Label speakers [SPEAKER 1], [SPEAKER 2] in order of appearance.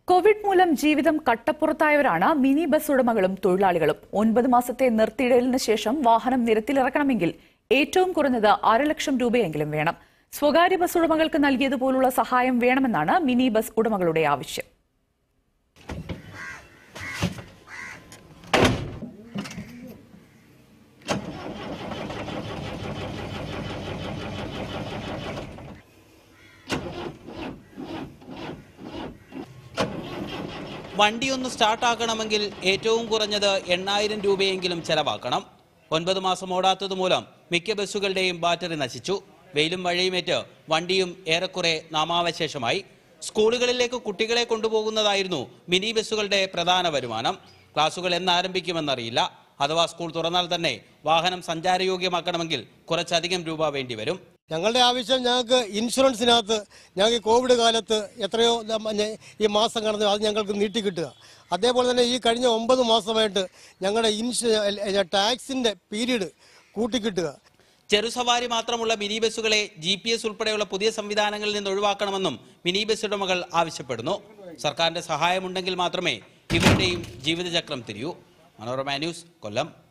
[SPEAKER 1] Covid മൂലം ജീവിതം കട്ടപ്പുറത്തായവരാണ് mini bus ഉടമകളും തൊഴിലാളികളും. 9 മാസത്തെ നിർത്തിയിടലിന് ശേഷം വാഹനം നിരത്തിലിറക്കണമെങ്കിൽ ഏറ്റവും കുറഞ്ഞത് 1.5 ലക്ഷം രൂപയെങ്കിലും വേണം. സ്വകാര്യ ബസ് ഉടമകൾക്ക് നൽകിയതുപോലുള്ള സഹായം വേണമെന്നാണ് മിനി ബസ് ഉടമകളുടെ ആവശ്യം.
[SPEAKER 2] വണ്ടിയൊന്ന് സ്റ്റാർട്ടാക്കണമെങ്കിൽ ഏറ്റവും കുറഞ്ഞത് 8000 രൂപയെങ്കിലും ചെലവാക്കണം. 9 മാസം ഓടാത്തത് മൂലം മിക്ക ബസ്സുകളുടെയും ബാറ്ററി നശിച്ചു. വെയിലും മഴയുമേറ്റ് വണ്ടിയും ഏറെക്കുറെ നാമാവശേഷമായി. സ്കൂളുകളിലേക്ക് കുട്ടികളെ കൊണ്ടുപോകുന്നതായിരുന്നു മിനി ബസ്സുകളുടെ പ്രധാന വരുമാനം. ക്ലാസുകൾ എന്നാരംഭിക്കുമെന്നറിയില്ല. അഥവാ സ്കൂൾ തുറന്നാൽ തന്നെ വാഹനം സഞ്ചാരയോഗ്യമാക്കണമെങ്കിൽ കുറച്ചധികം രൂപ വേണ്ടിവരും.
[SPEAKER 3] ഞങ്ങളുടെ ആവശ്യം ഞങ്ങൾക്ക് ഇൻഷുറൻസിനകത്ത് ഞങ്ങൾക്ക് കോവിഡ് കാലത്ത് എത്രയോ ഈ മാസം കടന്നു അത് ഞങ്ങൾക്ക് നീട്ടിക്കിട്ടുക. അതേപോലെ തന്നെ ഈ കഴിഞ്ഞ 9 മാസമായിട്ട് ഞങ്ങളുടെ ടാക്സിൻ്റെ പീരീഡ് കൂട്ടിക്കിട്ടുക.
[SPEAKER 2] ചെറുസവാരി മാത്രമുള്ള മിനി ബസ്സുകളെ GPS ഉൾപ്പെടെയുള്ള പുതിയ സംവിധാനങ്ങളിൽ നിന്ന് ഒഴിവാക്കണമെന്നും മിനി ബസ് ഉടമകൾ ആവശ്യപ്പെടുന്നു. സർക്കാരിന്റെ സഹായമുണ്ടെങ്കിൽ മാത്രമേ ഇവരുടെയും ജീവിതചക്രം തിരിയൂ. മനോരമ ന്യൂസ്, കൊല്ലം.